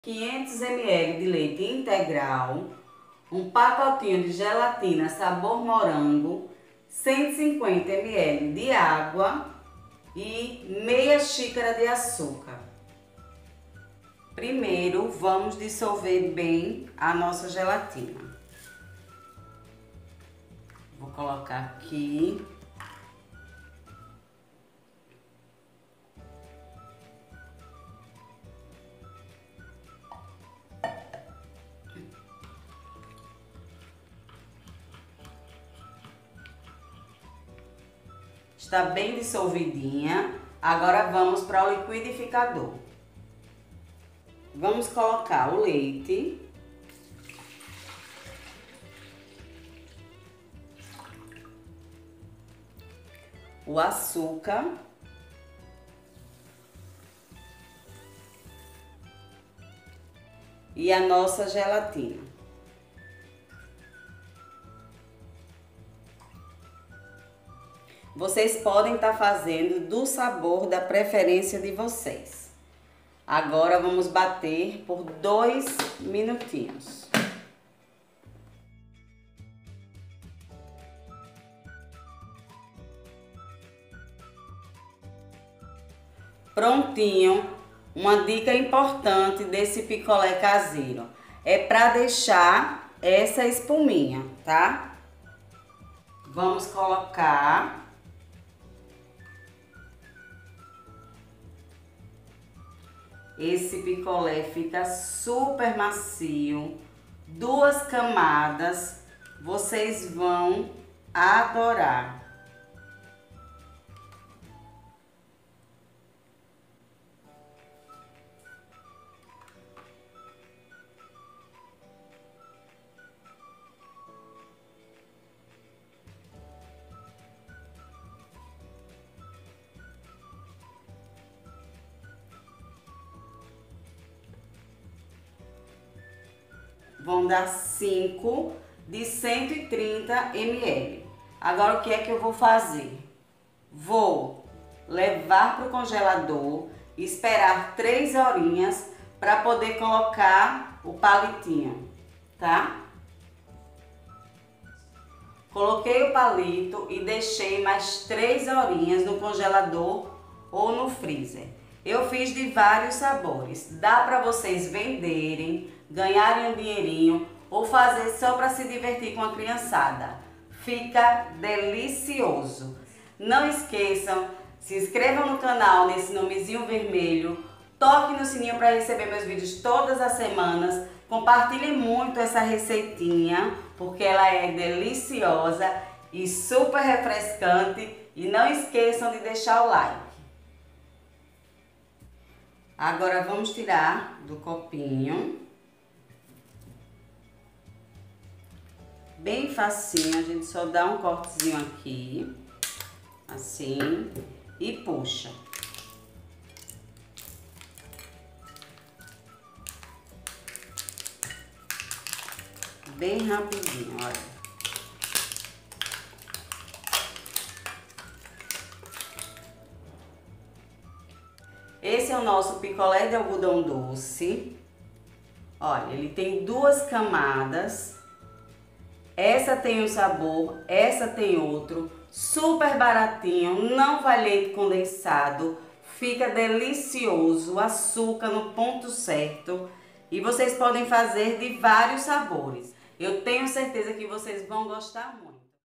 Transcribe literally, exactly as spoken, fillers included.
quinhentos mililitros de leite integral, um pacotinho de gelatina sabor morango, cento e cinquenta mililitros de água e meia xícara de açúcar. Primeiro, vamos dissolver bem a nossa gelatina. Vou colocar aqui. Está bem dissolvidinha. Agora vamos para o liquidificador. Vamos colocar o leite. O açúcar. E a nossa gelatina. Vocês podem estar fazendo do sabor da preferência de vocês. Agora vamos bater por dois minutinhos. Prontinho. Uma dica importante desse picolé caseiro é para deixar essa espuminha, tá? Vamos colocar esse picolé, fica super macio, duas camadas, vocês vão adorar. Vão dar cinco de cento e trinta mililitros. Agora o que é que eu vou fazer? Vou levar para o congelador, esperar três horinhas para poder colocar o palitinho, tá? Coloquei o palito e deixei mais três horinhas no congelador ou no freezer. Eu fiz de vários sabores, dá para vocês venderem, ganharem um dinheirinho ou fazer só para se divertir com a criançada. Fica delicioso. Não esqueçam, se inscrevam no canal nesse nomezinho vermelho, toque no sininho para receber meus vídeos todas as semanas, compartilhem muito essa receitinha, porque ela é deliciosa e super refrescante, e não esqueçam de deixar o like. Agora vamos tirar do copinho. Bem facinho, a gente só dá um cortezinho aqui, assim, e puxa. Bem rapidinho, olha. Esse é o nosso picolé de algodão doce. Olha, ele tem duas camadas. Essa tem um sabor, essa tem outro. Super baratinho, não vai leite condensado. Fica delicioso, açúcar no ponto certo. E vocês podem fazer de vários sabores. Eu tenho certeza que vocês vão gostar muito.